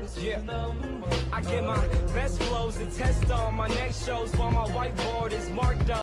Yeah, I get my best flows and test on my next shows while my whiteboard is marked on.